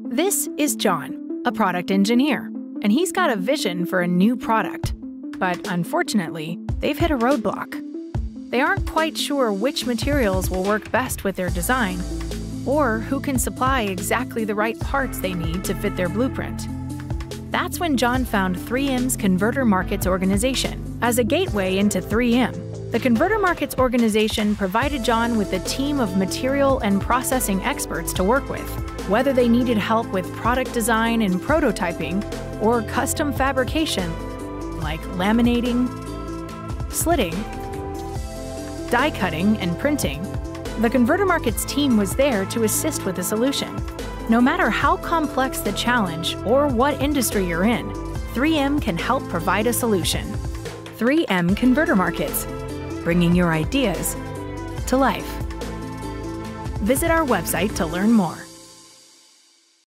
This is John, a product engineer, and he's got a vision for a new product. But unfortunately, they've hit a roadblock. They aren't quite sure which materials will work best with their design, or who can supply exactly the right parts they need to fit their blueprint. That's when John found 3M's Converter Markets organization. As a gateway into 3M, the Converter Markets organization provided John with a team of material and processing experts to work with. Whether they needed help with product design and prototyping, or custom fabrication, like laminating, slitting, die cutting, and printing, the Converter Markets team was there to assist with the solution. No matter how complex the challenge or what industry you're in, 3M can help provide a solution. 3M Converter Markets, bringing your ideas to life. Visit our website to learn more.